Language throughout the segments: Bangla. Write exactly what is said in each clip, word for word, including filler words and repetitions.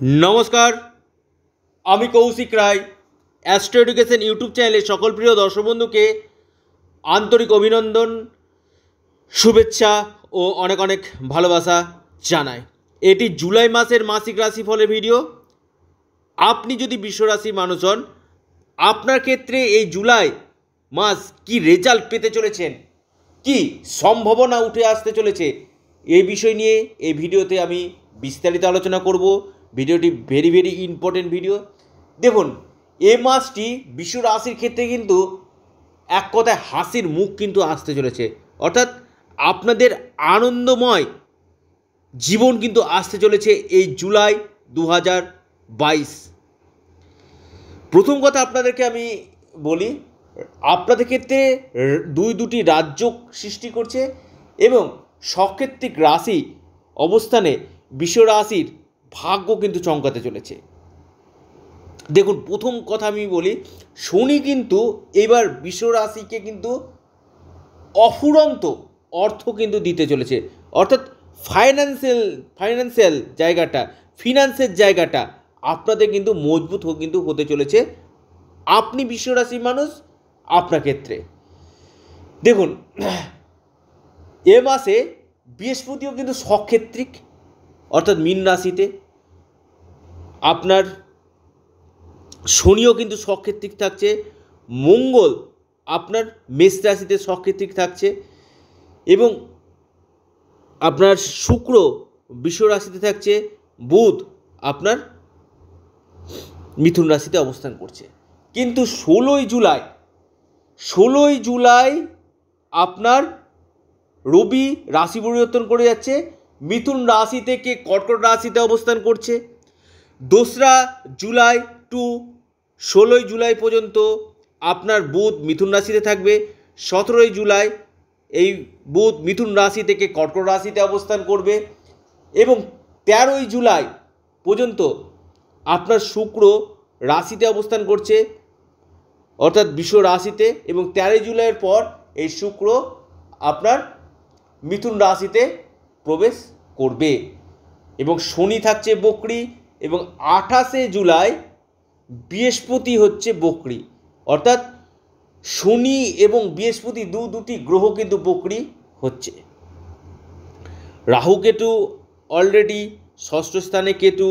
नमस्कार आमी Kaushik Roy astro education YouTube channel सकल प्रिय दर्शक बंधु के आंतरिक अभिनंदन शुभेच्छा और अनेक अनेक भालोबासा जानाई। एटी जुलाई मासेर मासिक राशिफलेर भिडियो। आपनी यदि वृष राशिर मानुष हन आपनार क्षेत्रे এই जुलाई मास कि रेजाल्ट पेते चलेछेन कि सम्भावना उठे आसते चलेछे এই বিষয় নিয়ে এই ভিডিওতে আমি বিস্তারিত আলোচনা করব। ভিডিওটি ভেরি ভেরি ইম্পর্টেন্ট ভিডিও। দেখুন এই মাসটি বৃষ রাশির ক্ষেত্রে কিন্তু এক কথায় হাসির মুখ কিন্তু আসতে চলেছে, অর্থাৎ আপনাদের আনন্দময় জীবন কিন্তু আসতে চলেছে এই জুলাই দু হাজার বাইশ। প্রথম কথা আপনাদেরকে আমি বলি, আপনাদের ক্ষেত্রে দুই দুটি রাজ্য সৃষ্টি করছে এবং সক্ষেত্রিক রাশি অবস্থানে বৃষ রাশির ভাগ্য কিন্তু চমকাতে চলেছে। দেখুন প্রথম কথা আমি বলি, শনি কিন্তু এবার বৃষ রাশিকে কিন্তু অফুরন্ত অর্থ কিন্তু দিতে চলেছে, অর্থাৎ ফাইন্যান্সিয়াল ফাইন্যান্সিয়াল জায়গাটা ফিনান্সের জায়গাটা আপনাদের কিন্তু মজবুত কিন্তু হতে চলেছে। আপনি বৃষ রাশির মানুষ, আপনার ক্ষেত্রে দেখুন এ মাসে বৃহস্পতিও কিন্তু সক্ষেত্রিক অর্থাৎ মীন রাশিতে, আপনার শনিও কিন্তু সক্ষেত্রিক থাকছে, মঙ্গল আপনার মেষ রাশিতে সক্ষেত্রিক থাকছে এবং আপনার শুক্র বৃষ রাশিতে থাকছে, বুধ আপনার মিথুন রাশিতে অবস্থান করছে। কিন্তু ষোলোই জুলাই ষোলোই জুলাই আপনার রবি রাশি পরিবর্তন করে যাচ্ছে, মিথুন রাশি থেকে কর্কট রাশিতে অবস্থান করছে। দোসরা জুলাই টু ষোলোই জুলাই পর্যন্ত আপনার বুধ মিথুন রাশিতে থাকবে। সতেরোই জুলাই এই বুধ মিথুন রাশি থেকে কর্কট রাশিতে অবস্থান করবে এবং তেরোই জুলাই পর্যন্ত আপনার শুক্র রাশিতে অবস্থান করছে অর্থাৎ বৃষ রাশিতে, এবং তেরোই জুলাইয়ের পর এই শুক্র আপনার মিথুন রাশিতে প্রবেশ করবে এবং শনি থাকছে বকরি এবং আঠাশে জুলাই বৃহস্পতি হচ্ছে বকরি, অর্থাৎ শনি এবং বৃহস্পতি দু দুটি গ্রহ কিন্তু বকরি হচ্ছে। রাহু কেতু অলরেডি ষষ্ঠ স্থানে কেতু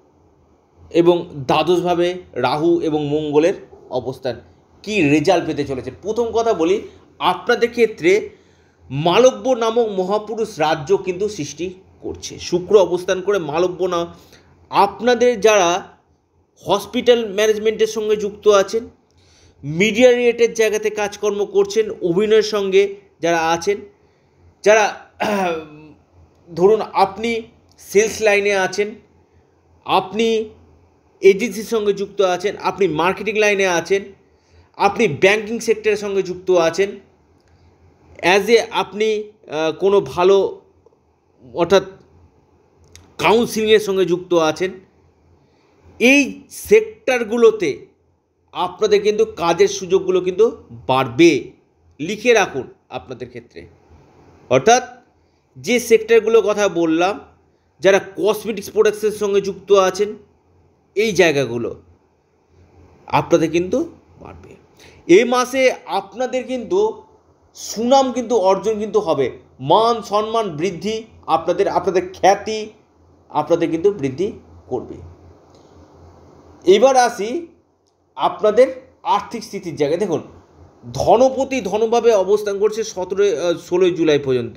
এবং দ্বাদশভাবে রাহু এবং মঙ্গলের অবস্থান। কি রেজাল্ট পেতে চলেছে প্রথম কথা বলি, আপনাদের ক্ষেত্রে মালব্য নামক মহাপুরুষ রাজ্য কিন্তু সৃষ্টি করছে, শুক্র অবস্থান করে মালব্য না। আপনাদের যারা হসপিটাল ম্যানেজমেন্টের সঙ্গে যুক্ত আছেন, মিডিয়া রিলেটেড জায়গাতে কাজকর্ম করছেন, অভিনয়ের সঙ্গে যারা আছেন, যারা ধরুন আপনি সেলস লাইনে আছেন, আপনি এজেন্সির সঙ্গে যুক্ত আছেন, আপনি মার্কেটিং লাইনে আছেন, আপনি ব্যাংকিং সেক্টরের সঙ্গে যুক্ত আছেন, অ্যাজ এ আপনি কোনো ভালো অর্থাৎ কাউন্সিলিংয়ের সঙ্গে যুক্ত আছেন, এই সেক্টরগুলোতে আপনাদের কিন্তু কাজের সুযোগগুলো কিন্তু বাড়বে। লিখে রাখুন আপনাদের ক্ষেত্রে, অর্থাৎ যে সেক্টরগুলোর কথা বললাম, যারা কসমেটিক্স প্রোডাক্টসের সঙ্গে যুক্ত আছেন, এই জায়গাগুলো আপনাদের কিন্তু বাড়বে। এই মাসে আপনাদের কিন্তু সুনাম কিন্তু অর্জন কিন্তু হবে, মান সম্মান বৃদ্ধি, আপনাদের আপনাদের খ্যাতি আপনাদের কিন্তু বৃদ্ধি করবে। এবার আসি আপনাদের আর্থিক স্থিতির জায়গায়। দেখুন ধনপতি ধনভাবে অবস্থান করছে সতেরোই ষোলোই জুলাই পর্যন্ত।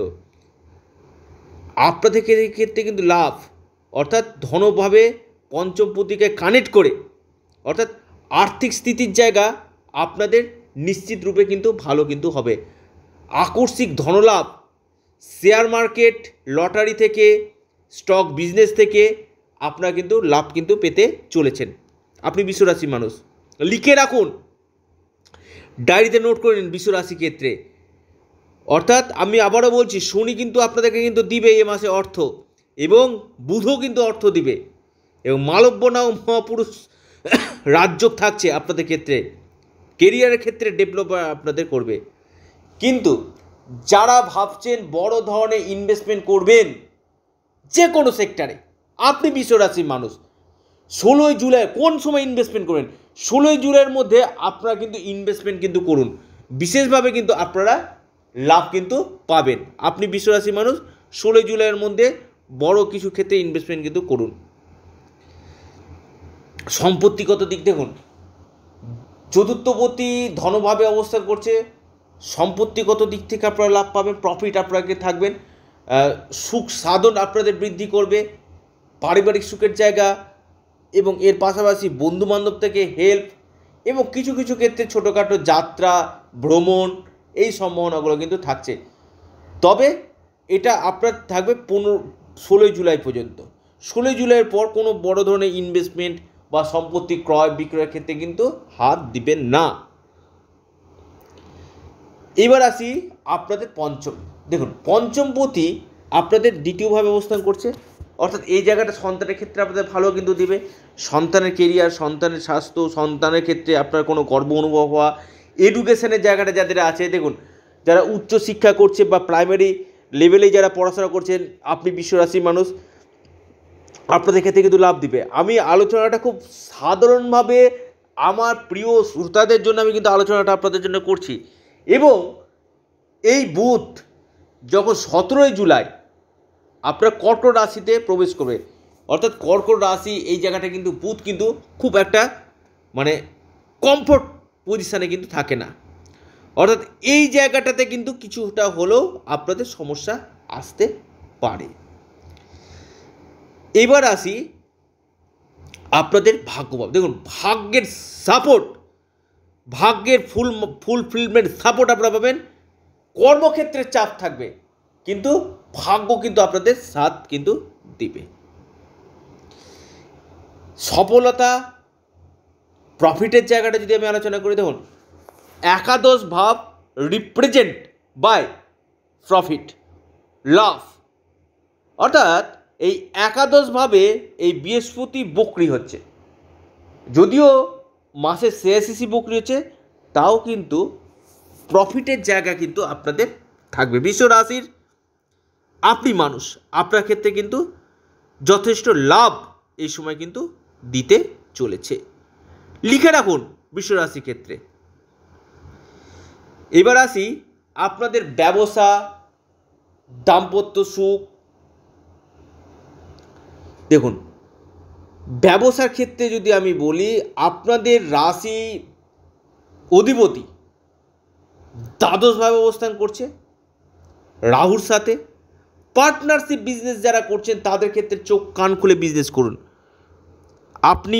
আপনাদের ক্ষেত্রে কিন্তু লাভ অর্থাৎ ধনভাবে পঞ্চমপতিকে কানেক্ট করে অর্থাৎ আর্থিক স্থিতির জায়গা আপনাদের নিশ্চিত রূপে কিন্তু ভালো কিন্তু হবে। আকস্মিক ধনলাভ শেয়ার মার্কেট, লটারি থেকে, স্টক বিজনেস থেকে আপনারা কিন্তু লাভ কিন্তু পেতে চলেছেন। আপনি বৃষ রাশির মানুষ, লিখে রাখুন, ডায়েরিতে নোট করে নিন বৃষ রাশির ক্ষেত্রে। অর্থাৎ আমি আবারও বলছি, শনি কিন্তু আপনাদেরকে কিন্তু দিবে এ মাসে অর্থ এবং বুধও কিন্তু অর্থ দিবে এবং মালব্য নাও মহাপুরুষ রাজ্য থাকছে আপনাদের ক্ষেত্রে, কেরিয়ারের ক্ষেত্রে ডেভেলপ আপনাদের করবে। কিন্তু যারা ভাবছেন বড় ধরনের ইনভেস্টমেন্ট করবেন যে কোনো সেক্টরে, আপনি বৃষ রাশির মানুষ, ষোলোই জুলাই কোন সময় ইনভেস্টমেন্ট করবেন? ষোলোই জুলাইয়ের মধ্যে আপনারা কিন্তু ইনভেস্টমেন্ট কিন্তু করুন, বিশেষভাবে কিন্তু আপনারা লাভ কিন্তু পাবেন। আপনি বৃষ রাশির মানুষ ষোলোই জুলাইয়ের মধ্যে বড় কিছু ক্ষেত্রে ইনভেস্টমেন্ট কিন্তু করুন। সম্পত্তিগত দিক দেখুন, চতুর্থপতি ধনভাবে অবস্থান করছে, সম্পত্তিগত দিক থেকে আপনারা লাভ পাবেন, প্রফিট আপনাকে থাকবেন, সুখ সাধন আপনাদের বৃদ্ধি করবে, পারিবারিক সুখের জায়গা, এবং এর পাশাপাশি বন্ধুবান্ধব থেকে হেল্প, এবং কিছু কিছু ক্ষেত্রে ছোটোখাটো যাত্রা ভ্রমণ, এই সম্ভাবনাগুলো কিন্তু থাকছে। তবে এটা আপনার থাকবে পনেরো ষোলোই জুলাই পর্যন্ত। ষোলোই জুলাইয়ের পর কোনো বড় ধরনের ইনভেস্টমেন্ট বা সম্পত্তি ক্রয় বিক্রয়ের ক্ষেত্রে কিন্তু হাত দিবেন না। এবার আসি আপনাদের পঞ্চম। দেখুন, পঞ্চমপতি আপনাদের দ্বিতীয়ভাবে অবস্থান করছে, অর্থাৎ এই জায়গাটা সন্তানের ক্ষেত্রে আপনাদের ভালো কিন্তু দিবে। সন্তানের কেরিয়ার, সন্তানের স্বাস্থ্য, সন্তানের ক্ষেত্রে আপনার কোনো গর্ব অনুভব হওয়া, এডুকেশনের জায়গাটা যাদের আছে, দেখুন যারা উচ্চশিক্ষা করছে বা প্রাইমারি লেভেলে যারা পড়াশোনা করছেন, আপনি বৃষ রাশির মানুষ, আপনাদের ক্ষেত্রে কিন্তু লাভ দিবে। আমি আলোচনাটা খুব সাধারণভাবে আমার প্রিয় শ্রোতাদের জন্য আমি কিন্তু আলোচনাটা আপনাদের জন্য করছি। এবং এই বুধ যখন সতেরোই জুলাই আপনার কর্কট রাশিতে প্রবেশ করবে, অর্থাৎ কর্কট রাশি এই জায়গাটা কিন্তু বুধ কিন্তু খুব একটা মানে কমফোর্ট পজিশানে কিন্তু থাকে না, অর্থাৎ এই জায়গাটাতে কিন্তু কিছুটা হলেও আপনাদের সমস্যা আসতে পারে। এবার আসি আপনাদের ভাগ্যভাব। দেখুন, ভাগ্যের সাপোর্ট, ভাগ্যের ফুল ফুলফিলমেন্ট সাপোর্ট আপনারা পাবেন। কর্মক্ষেত্রে চাপ থাকবে, কিন্তু ভাগ্য কিন্তু আপনাদের সাথ কিন্তু দিবে। সফলতা, প্রফিটের জায়গাটা যদি আমি আলোচনা করি, দেখুন একাদশ ভাব রিপ্রেজেন্ট বাই প্রফিট লাভ, অর্থাৎ এই একাদশভাবে এই বৃহস্পতি বক্রি হচ্ছে, যদিও মাসের শেষে বক্রি হচ্ছে, তাও কিন্তু প্রফিটের জায়গা কিন্তু আপনাদের থাকবে। বৃষ রাশির আপনি মানুষ, আপনার ক্ষেত্রে কিন্তু যথেষ্ট লাভ এই সময় কিন্তু দিতে চলেছে, লিখে রাখুন বৃষ রাশির ক্ষেত্রে। এবার আসি আপনাদের ব্যবসা, দাম্পত্য সুখ। দেখুন, ব্যবসার ক্ষেত্রে যদি আমি বলি, আপনাদের রাশি অধিপতি দ্বাদশভাবে অবস্থান করছে রাহুর সাথে। পার্টনারশিপ বিজনেস যারা করছেন তাদের ক্ষেত্রে চোখ কান খুলে বিজনেস করুন। আপনি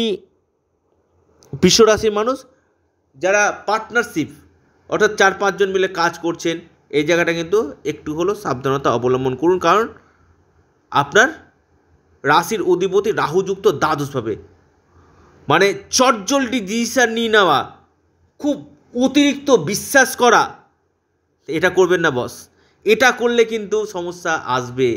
বৃষ রাশির মানুষ যারা পার্টনারশিপ, অর্থাৎ চার পাঁচজন মিলে কাজ করছেন, এই জায়গাটা কিন্তু একটু হলেও সাবধানতা অবলম্বন করুন, কারণ আপনার রাশির অধিপতি রাহুযুক্ত দ্বাদশভাবে, মানে চটজলদি ডিসিশন নিয়ে নেওয়া, খুব অতিরিক্ত বিশ্বাস করা, এটা করবেন না বস, এটা করলে কিন্তু সমস্যা আসবে।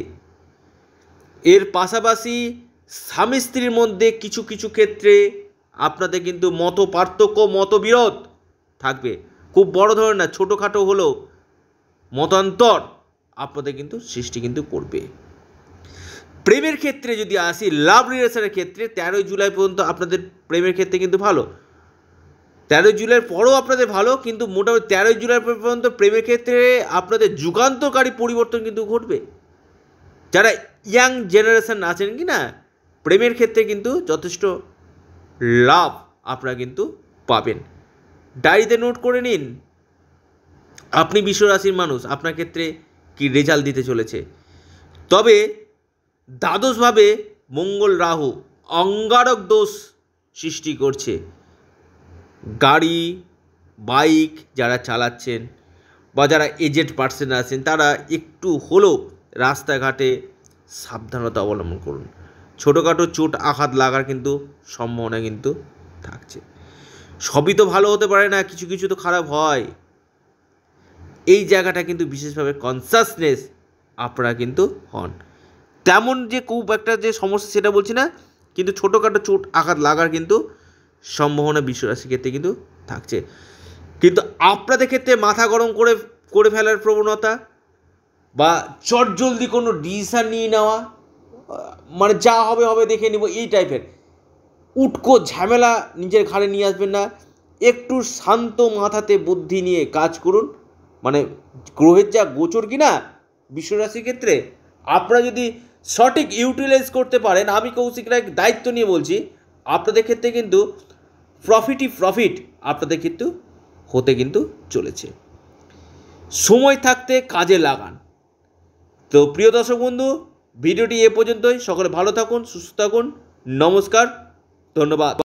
এর পাশাপাশি স্বামী স্ত্রীর মধ্যে কিছু কিছু ক্ষেত্রে আপনাদের কিন্তু মত পার্থক্য, মতবিরোধ থাকবে, খুব বড় ধরনের না, ছোটোখাটো হলেও মতান্তর আপনাদের কিন্তু সৃষ্টি কিন্তু করবে। প্রেমের ক্ষেত্রে যদি আসি, লাভ রিলেশনের ক্ষেত্রে তেরোই জুলাই পর্যন্ত আপনাদের প্রেমের ক্ষেত্রে কিন্তু ভালো, তেরোই জুলাইয়ের পরও আপনাদের ভালো, কিন্তু মোটামুটি তেরোই জুলাই পর্যন্ত প্রেমের ক্ষেত্রে আপনাদের যুগান্তকারী পরিবর্তন কিন্তু ঘটবে। যারা ইয়াং জেনারেশন আছেন কি না, প্রেমের ক্ষেত্রে কিন্তু যথেষ্ট লাভ আপনারা কিন্তু পাবেন। ডায়েরিতে নোট করে নিন আপনি বৃষ রাশির মানুষ, আপনার ক্ষেত্রে কি রেজাল্ট দিতে চলেছে। তবে দ্বাদশভাবে মঙ্গল রাহু অঙ্গারক দোষ সৃষ্টি করছে। গাড়ি বাইক যারা চালাচ্ছেন বা যারা এজেড পার্সন আছেন, তারা একটু হলেও রাস্তাঘাটে সাবধানতা অবলম্বন করুন। ছোটোখাটো চোট আঘাত লাগার কিন্তু সম্ভাবনা কিন্তু থাকছে। সবই তো ভালো হতে পারে না, কিছু কিছু তো খারাপ হয়। এই জায়গাটা কিন্তু বিশেষভাবে কনসাসনেস আপনারা কিন্তু হন। তেমন যে খুব একটা যে সমস্যা সেটা বলছি না, কিন্তু ছোটোখাটো চোট আঘাত লাগার কিন্তু সম্ভাবনা বৃষ রাশির ক্ষেত্রে কিন্তু থাকছে। কিন্তু আপনাদের ক্ষেত্রে মাথা গরম করে করে ফেলার প্রবণতা বা চটজলদি কোনো ডিসিশান নিয়ে নেওয়া, মানে যা হবে হবে দেখে নিব, এই টাইপের উটকো ঝামেলা নিজের ঘাড়ে নিয়ে আসবেন না, একটু শান্ত মাথাতে বুদ্ধি নিয়ে কাজ করুন। মানে গ্রহের যা গোচর কিনা বিশ্বরাশির ক্ষেত্রে আপনারা যদি সঠিক ইউটিলাইজ করতে পারেন, আমি কৌশিক রায় দায়িত্ব নিয়ে বলছি, আপনাদের ক্ষেত্রে কিন্তু প্রফিটই প্রফিট আপনাদের কিন্তু হতে কিন্তু চলেছে। সময় থাকতে কাজে লাগান। তো প্রিয় দর্শক বন্ধু, ভিডিওটি এ পর্যন্তই। সকলে ভালো থাকুন, সুস্থ থাকুন, নমস্কার, ধন্যবাদ।